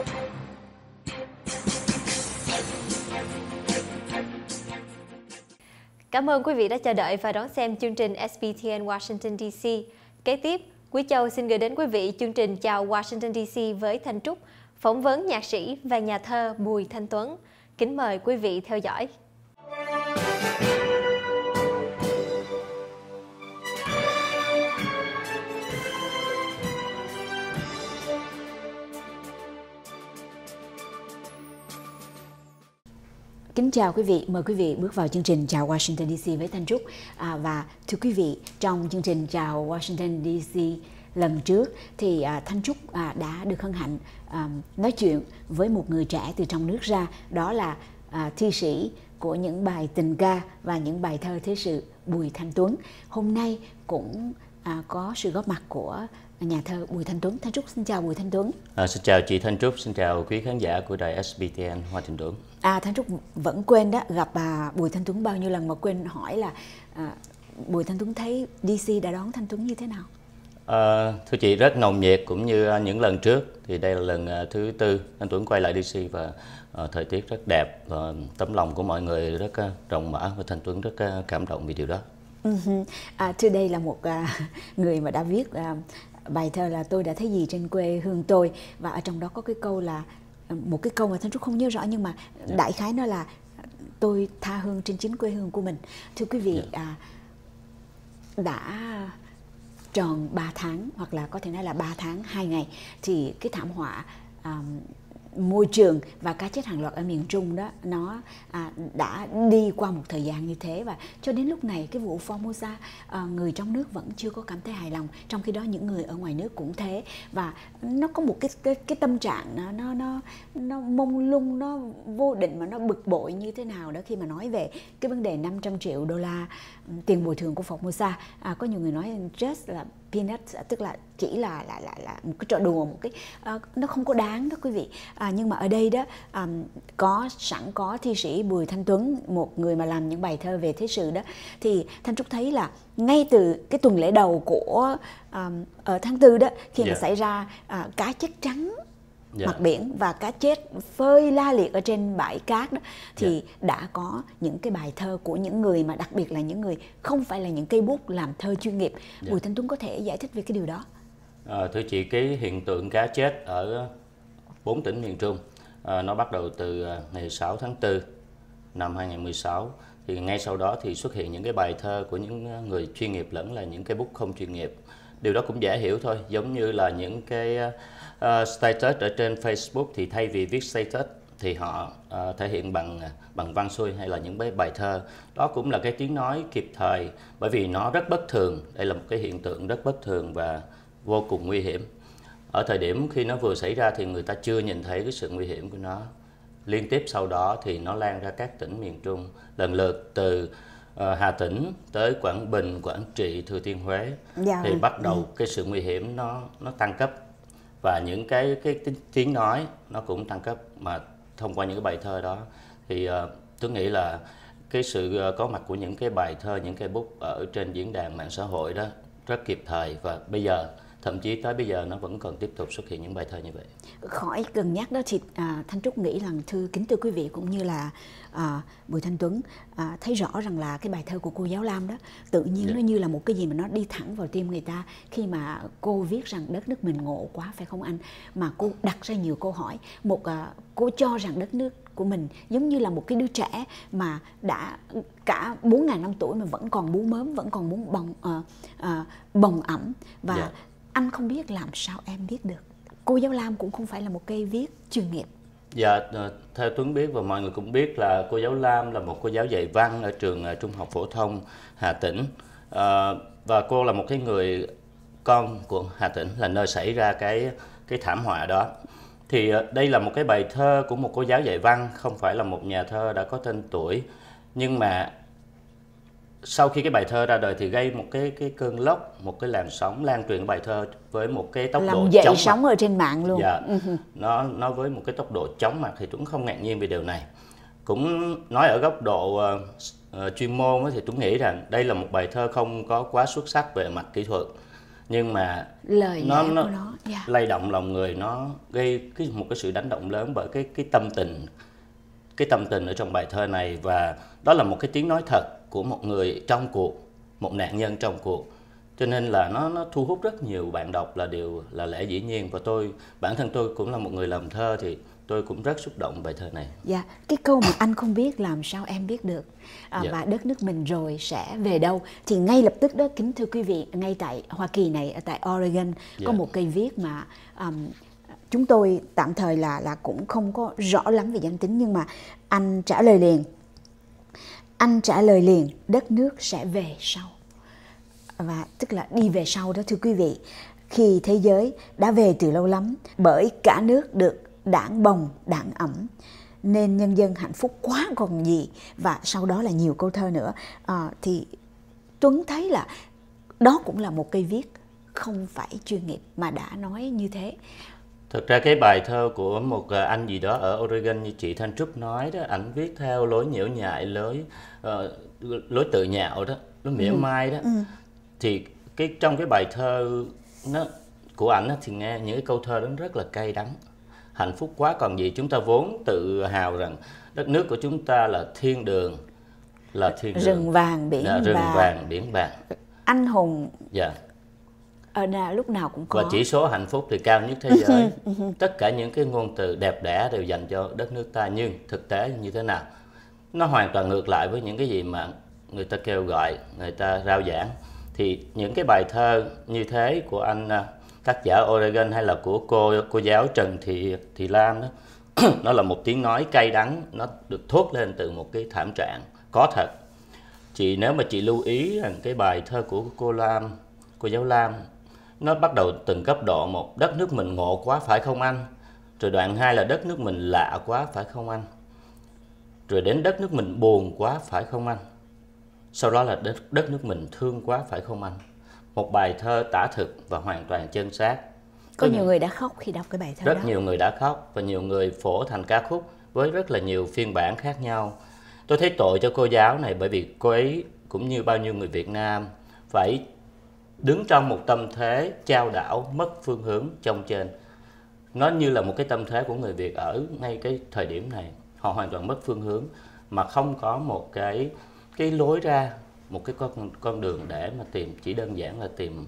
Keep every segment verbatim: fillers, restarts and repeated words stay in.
Cảm ơn quý vị đã chờ đợi và đón xem chương trình ét bê tê en Washington đê xê. Kế tiếp, Quý Châu xin gửi đến quý vị chương trình Chào Washington đê xê với Thanh Trúc, phỏng vấn nhạc sĩ và nhà thơ Bùi Thanh Tuấn. Kính mời quý vị theo dõi. Kính chào quý vị, mời quý vị bước vào chương trình Chào Washington đê xê với Thanh Trúc. À, và thưa quý vị, trong chương trình Chào Washington đê xê lần trước thì à, Thanh Trúc à, đã được hân hạnh à, nói chuyện với một người trẻ từ trong nước ra, đó là à, thi sĩ của những bài tình ca và những bài thơ thế sự Bùi Thanh Tuấn. Hôm nay cũng à, có sự góp mặt của nhà thơ Bùi Thanh Tuấn. Thanh Trúc xin chào Bùi Thanh Tuấn. À, xin chào chị Thanh Trúc, xin chào quý khán giả của đài ét bê tê en Hoa Thịnh Tuấn. À, Thanh Trúc vẫn quên đó, gặp bà Bùi Thanh Tuấn bao nhiêu lần mà quên hỏi là à, Bùi Thanh Tuấn thấy đê xê đã đón Thanh Tuấn như thế nào? À, thưa chị, rất nồng nhiệt cũng như những lần trước. Thì đây là lần thứ tư Thanh Tuấn quay lại đê xê và à, thời tiết rất đẹp và tấm lòng của mọi người rất rộng mở và Thanh Tuấn rất cảm động vì điều đó. Uh-huh. À, thưa đây là một à, người mà đã viết à, bài thơ là Tôi đã thấy gì trên quê hương tôi, và ở trong đó có cái câu là một cái câu mà Thanh Trúc không nhớ rõ nhưng mà yeah. đại khái nó là tôi tha hương trên chính quê hương của mình. Thưa quý vị, yeah. à, đã tròn ba tháng hoặc là có thể nói là ba tháng hai ngày thì cái thảm họa à, môi trường và cá chết hàng loạt ở miền Trung đó nó à, đã đi qua một thời gian như thế, và cho đến lúc này cái vụ Formosa à, người trong nước vẫn chưa có cảm thấy hài lòng, trong khi đó những người ở ngoài nước cũng thế, và nó có một cái cái, cái tâm trạng nó nó nó nó mông lung, nó vô định mà nó bực bội như thế nào đó khi mà nói về cái vấn đề năm trăm triệu đô la tiền bồi thường của Formosa. À, có nhiều người nói just là peanuts, tức là chỉ là là là, là một cái trò đùa, một cái uh, nó không có đáng đó quý vị. À, nhưng mà ở đây đó um, có sẵn có thi sĩ Bùi Thanh Tuấn, một người mà làm những bài thơ về thế sự đó, thì Thanh Trúc thấy là ngay từ cái tuần lễ đầu của um, ở tháng tư đó, khi yeah. mà xảy ra uh, cá chết trắng yeah. mặt biển và cá chết phơi la liệt ở trên bãi cát đó, thì yeah. đã có những cái bài thơ của những người mà đặc biệt là những người không phải là những cây bút làm thơ chuyên nghiệp. Yeah. Bùi Thanh Tuấn có thể giải thích về cái điều đó? À, thưa chị, cái hiện tượng cá chết ở bốn tỉnh miền Trung à, nó bắt đầu từ ngày sáu tháng tư năm hai nghìn không trăm mười sáu. Thì ngay sau đó thì xuất hiện những cái bài thơ của những người chuyên nghiệp lẫn là những cái bút không chuyên nghiệp. Điều đó cũng dễ hiểu thôi, giống như là những cái uh, status ở trên Facebook thì thay vì viết status thì họ uh, thể hiện bằng bằng văn xuôi hay là những cái bài thơ. Đó cũng là cái tiếng nói kịp thời, bởi vì nó rất bất thường. Đây là một cái hiện tượng rất bất thường và vô cùng nguy hiểm. Ở thời điểm khi nó vừa xảy ra thì người ta chưa nhìn thấy cái sự nguy hiểm của nó. Liên tiếp sau đó thì nó lan ra các tỉnh miền Trung, lần lượt từ uh, Hà Tĩnh tới Quảng Bình, Quảng Trị, Thừa Thiên Huế. Dạ. Thì bắt đầu ừ. cái sự nguy hiểm nó nó tăng cấp, và những cái cái, cái tiếng nói nó cũng tăng cấp, mà thông qua những cái bài thơ đó thì uh, tôi nghĩ là cái sự uh, có mặt của những cái bài thơ, những cái bút ở trên diễn đàn mạng xã hội đó rất kịp thời, và bây giờ thậm chí tới bây giờ nó vẫn còn tiếp tục xuất hiện những bài thơ như vậy. Khỏi cần nhắc đó thì à, Thanh Trúc nghĩ rằng thưa kính thưa quý vị cũng như là à, Bùi Thanh Tuấn à, thấy rõ rằng là cái bài thơ của cô giáo Lam đó tự nhiên yeah. nó như là một cái gì mà nó đi thẳng vào tim người ta, khi mà cô viết rằng đất nước mình ngộ quá phải không anh, mà cô đặt ra nhiều câu hỏi. Một à, cô cho rằng đất nước của mình giống như là một cái đứa trẻ mà đã cả bốn nghìn năm tuổi mà vẫn còn bú mớm, vẫn còn muốn bồng uh, uh, bồng ẩm, và yeah. anh không biết làm sao em biết được. Cô giáo Lam cũng không phải là một cây viết chuyên nghiệp. Dạ, theo Tuấn biết và mọi người cũng biết là cô giáo Lam là một cô giáo dạy văn ở trường Trung học phổ thông Hà Tĩnh, à, và cô là một cái người con của Hà Tĩnh, là nơi xảy ra cái cái thảm họa đó. Thì đây là một cái bài thơ của một cô giáo dạy văn, không phải là một nhà thơ đã có tên tuổi, nhưng mà sau khi cái bài thơ ra đời thì gây một cái cái cơn lốc, một cái làn sóng lan truyền bài thơ với một cái tốc làm độ dậy chóng sóng mặt. Ở trên mạng luôn. Dạ, uh-huh. nó nó với một cái tốc độ chóng mặt, thì Tuấn không ngạc nhiên về điều này. Cũng nói ở góc độ uh, uh, chuyên môn thì Tuấn nghĩ rằng đây là một bài thơ không có quá xuất sắc về mặt kỹ thuật, nhưng mà lời nó, lẽ nó của nó yeah. lay động lòng người, nó gây cái một cái sự đánh động lớn bởi cái cái tâm tình cái tâm tình ở trong bài thơ này, và đó là một cái tiếng nói thật của một người trong cuộc, một nạn nhân trong cuộc, cho nên là nó nó thu hút rất nhiều bạn đọc là điều là lẽ dĩ nhiên. Và tôi bản thân tôi cũng là một người làm thơ thì tôi cũng rất xúc động bài thơ này. Dạ, yeah. Cái câu mà anh không biết làm sao em biết được, à, yeah. và đất nước mình rồi sẽ về đâu, thì ngay lập tức đó, kính thưa quý vị, ngay tại Hoa Kỳ này, tại Oregon yeah. có một cây viết mà um, chúng tôi tạm thời là là cũng không có rõ lắm về danh tính, nhưng mà anh trả lời liền, anh trả lời liền đất nước sẽ về sau, và tức là đi về sau đó thưa quý vị, khi thế giới đã về từ lâu lắm, bởi cả nước được đảng bồng đảng ẩm, nên nhân dân hạnh phúc quá còn gì. Và sau đó là nhiều câu thơ nữa. À, thì Tuấn thấy là đó cũng là một cây viết không phải chuyên nghiệp mà đã nói như thế. Thực ra cái bài thơ của một anh gì đó ở Oregon như chị Thanh Trúc nói đó, ảnh viết theo lối nhiễu nhại, lối uh, lối tự nhạo đó, lối mỉa ừ. mai đó. Ừ. Thì cái trong cái bài thơ nó của ảnh thì nghe những cái câu thơ đó rất là cay đắng. Hạnh phúc quá còn gì, chúng ta vốn tự hào rằng đất nước của chúng ta là thiên đường, là thiên đường. Rừng vàng biển bạc. Rừng vàng biển bạc. Anh hùng. Dạ. Ở nào lúc nào cũng có. Và chỉ số hạnh phúc thì cao nhất thế giới. Tất cả những cái ngôn từ đẹp đẽ đều dành cho đất nước ta, nhưng thực tế như thế nào? Nó hoàn toàn ngược lại với những cái gì mà người ta kêu gọi, người ta rao giảng. Thì những cái bài thơ như thế của anh tác giả Oregon hay là của cô cô giáo Trần Thị Thị Lam đó, nó là một tiếng nói cay đắng, nó được thốt lên từ một cái thảm trạng có thật. Chị nếu mà chị lưu ý rằng cái bài thơ của cô Lam, cô giáo Lam, nó bắt đầu từng cấp độ một: đất nước mình ngộ quá phải không anh? Rồi đoạn hai là đất nước mình lạ quá phải không anh? Rồi đến đất nước mình buồn quá phải không anh? Sau đó là đất, đất nước mình thương quá phải không anh? Một bài thơ tả thực và hoàn toàn chân xác. Có, có nhiều người đã khóc khi đọc cái bài thơ rất đó. Rất nhiều người đã khóc và nhiều người phổ thành ca khúc với rất là nhiều phiên bản khác nhau. Tôi thấy tội cho cô giáo này, bởi vì cô ấy cũng như bao nhiêu người Việt Nam phải đứng trong một tâm thế chao đảo, mất phương hướng trong trên. Nó như là một cái tâm thế của người Việt ở ngay cái thời điểm này. Họ hoàn toàn mất phương hướng mà không có một cái cái lối ra, một cái con con đường để mà tìm, chỉ đơn giản là tìm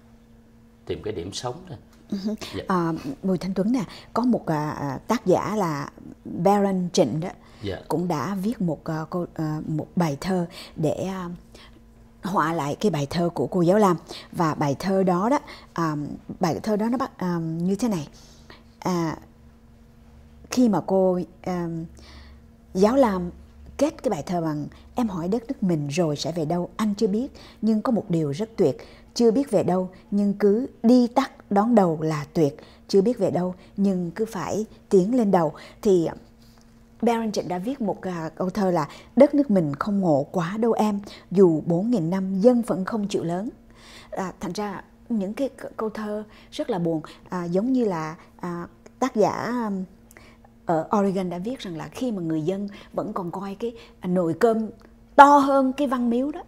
tìm cái điểm sống thôi. Uh-huh. dạ. à, Bùi Thanh Tuấn nè, có một uh, tác giả là Baron Trịnh đó, dạ. cũng đã viết một uh, cô, uh, một bài thơ để uh, họa lại cái bài thơ của cô giáo Lam. Và bài thơ đó đó um, bài thơ đó nó bắt um, như thế này. À, khi mà cô um, giáo Lam kết cái bài thơ bằng: em hỏi đất nước mình rồi sẽ về đâu, anh chưa biết, nhưng có một điều rất tuyệt. Chưa biết về đâu, nhưng cứ đi tắt đón đầu là tuyệt. Chưa biết về đâu, nhưng cứ phải tiến lên đầu. Thì Baron Trịnh đã viết một uh, câu thơ là: đất nước mình không ngộ quá đâu em, dù bốn nghìn năm dân vẫn không chịu lớn. À, thành ra những cái câu thơ rất là buồn, à, giống như là à, tác giả um, ở Oregon đã viết rằng là khi mà người dân vẫn còn coi cái nồi cơm to hơn cái văn miếu đó,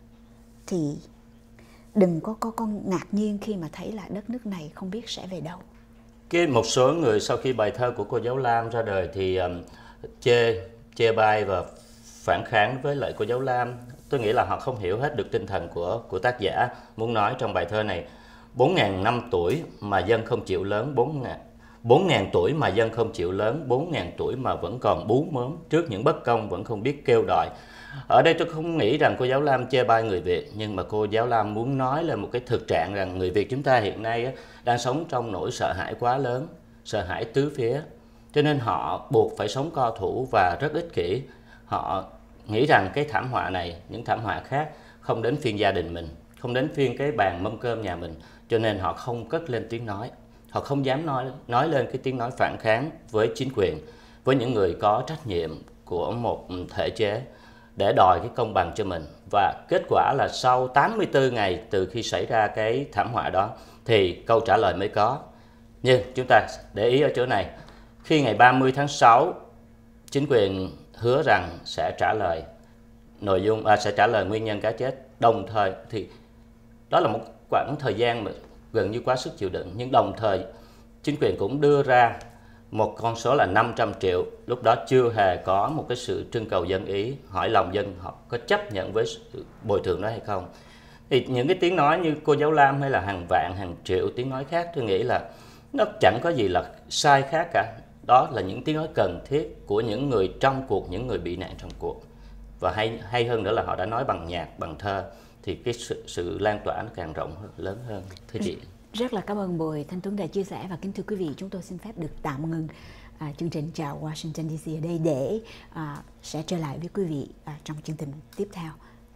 thì đừng có có con ngạc nhiên khi mà thấy là đất nước này không biết sẽ về đâu. Cái một số người sau khi bài thơ của cô giáo Lam ra đời thì um, chê chê bai và phản kháng với lại cô giáo Lam. Tôi nghĩ là họ không hiểu hết được tinh thần của của tác giả muốn nói trong bài thơ này. Bốn ngàn năm tuổi mà dân không chịu lớn, bốn ngàn bốn ngàn tuổi mà dân không chịu lớn, bốn ngàn tuổi mà vẫn còn bú mớm, trước những bất công vẫn không biết kêu đòi. Ở đây tôi không nghĩ rằng cô giáo Lam chê bai người Việt, nhưng mà cô giáo Lam muốn nói là một cái thực trạng rằng người Việt chúng ta hiện nay á, đang sống trong nỗi sợ hãi quá lớn, sợ hãi tứ phía. Cho nên họ buộc phải sống co thủ và rất ích kỷ. Họ nghĩ rằng cái thảm họa này, những thảm họa khác không đến phiên gia đình mình, không đến phiên cái bàn mâm cơm nhà mình. Cho nên họ không cất lên tiếng nói. Họ không dám nói, nói lên cái tiếng nói phản kháng với chính quyền, với những người có trách nhiệm của một thể chế để đòi cái công bằng cho mình. Và kết quả là sau tám mươi tư ngày từ khi xảy ra cái thảm họa đó thì câu trả lời mới có. Nhưng chúng ta để ý ở chỗ này, khi ngày ba mươi tháng sáu chính quyền hứa rằng sẽ trả lời nội dung à, sẽ trả lời nguyên nhân cái chết, đồng thời thì đó là một quãng thời gian mà gần như quá sức chịu đựng, nhưng đồng thời chính quyền cũng đưa ra một con số là năm trăm triệu. Lúc đó chưa hề có một cái sự trưng cầu dân ý, hỏi lòng dân họ có chấp nhận với sự bồi thường đó hay không. Thì những cái tiếng nói như cô giáo Lam hay là hàng vạn, hàng triệu tiếng nói khác, tôi nghĩ là nó chẳng có gì là sai khác cả. Đó là những tiếng nói cần thiết của những người trong cuộc, những người bị nạn trong cuộc. Và hay hay hơn nữa là họ đã nói bằng nhạc, bằng thơ, thì cái sự, sự lan tỏa nó càng rộng hơn, lớn hơn. Thưa chị. Rất là cảm ơn Bùi Thanh Tuấn đã chia sẻ, và kính thưa quý vị, chúng tôi xin phép được tạm ngừng à, chương trình Chào Washington đê xê ở đây để à, sẽ trở lại với quý vị à, trong chương trình tiếp theo.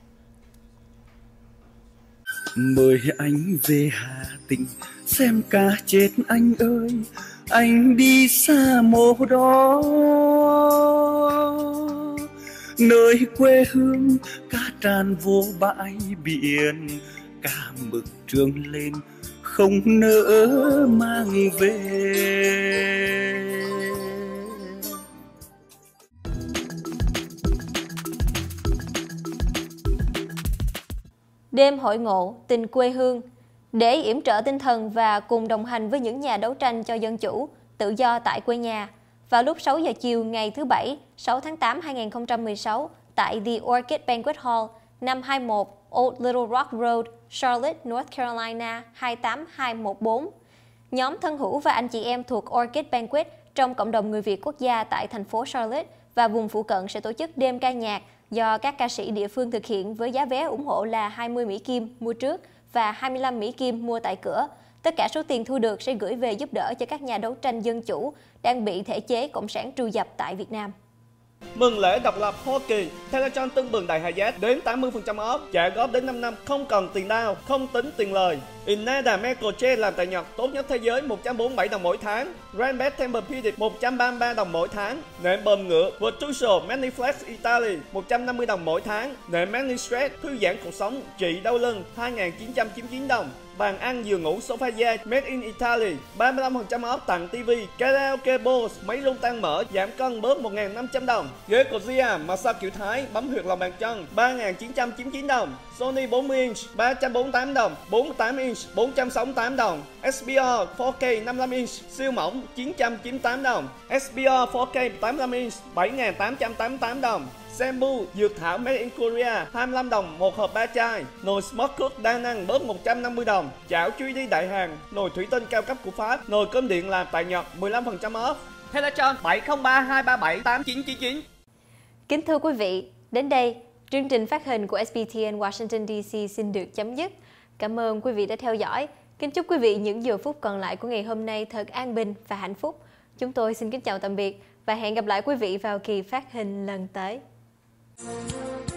Mời anh về Hà Tĩnh xem cá chết anh ơi, anh đi xa mồ đó, nơi quê hương cá tràn vô bãi biển, cá mực trương lên không nỡ mang về. Đêm hội ngộ, tình quê hương. Để yểm trợ tinh thần và cùng đồng hành với những nhà đấu tranh cho dân chủ, tự do tại quê nhà, vào lúc sáu giờ chiều ngày thứ Bảy, sáu tháng tám năm hai nghìn không trăm mười sáu, tại The Orchid Banquet Hall, năm hai mươi mốt Old Little Rock Road, Charlotte, North Carolina hai tám hai một bốn. Nhóm thân hữu và anh chị em thuộc Orchid Banquet trong cộng đồng người Việt quốc gia tại thành phố Charlotte và vùng phụ cận sẽ tổ chức đêm ca nhạc do các ca sĩ địa phương thực hiện với giá vé ủng hộ là hai mươi Mỹ Kim mua trước và hai mươi lăm Mỹ Kim mua tại cửa. Tất cả số tiền thu được sẽ gửi về giúp đỡ cho các nhà đấu tranh dân chủ đang bị thể chế cộng sản tru dập tại Việt Nam. Mừng lễ độc lập Hoa Kỳ, Teletron tưng bừng đại Hà Giác đến tám mươi phần trăm off, trả góp đến năm năm, không cần tiền đao, không tính tiền lời. Ineda Mekoche làm tại Nhật, tốt nhất thế giới một trăm bốn mươi bảy đồng mỗi tháng. Rainbet Tempur-Pedic một trăm ba mươi ba đồng mỗi tháng. Nệm bờm ngựa Virtuoso Maniflex Italy một trăm năm mươi đồng mỗi tháng. Nệm Mani Stress thư giãn cuộc sống, trị đau lưng hai nghìn chín trăm chín mươi chín đồng. Bàn ăn giường ngủ sofa da made in Italy ba mươi lăm phần trăm off tặng tivi. Karaoke Bose máy rung tăng mở giảm cân bớt một nghìn năm trăm đồng. Ghế của Zia massage kiểu Thái bấm huyệt lòng bàn chân ba nghìn chín trăm chín mươi chín đồng. Sony bốn mươi inch ba trăm bốn mươi tám đồng. bốn mươi tám inch bốn trăm sáu mươi tám đồng. ét bê rờ bốn K năm mươi lăm inch siêu mỏng chín trăm chín mươi tám đồng. ét bê rờ bốn K tám mươi lăm inch bảy nghìn tám trăm tám mươi tám đồng. Shampoo dược thảo made in Korea hai mươi lăm đồng một hộp ba chai. Nồi Smart Cook đa năng bớt một trăm năm mươi đồng. Chảo truy đi đại hàng, nồi thủy tinh cao cấp của Pháp, nồi cơm điện làm tại Nhật mười lăm phần trăm off. Teletron bảy không ba hai ba bảy tám chín chín chín. Kính thưa quý vị, đến đây, chương trình phát hình của ét bê tê en Washington đê xê xin được chấm dứt. Cảm ơn quý vị đã theo dõi. Kính chúc quý vị những giờ phút còn lại của ngày hôm nay thật an bình và hạnh phúc. Chúng tôi xin kính chào tạm biệt và hẹn gặp lại quý vị vào kỳ phát hình lần tới.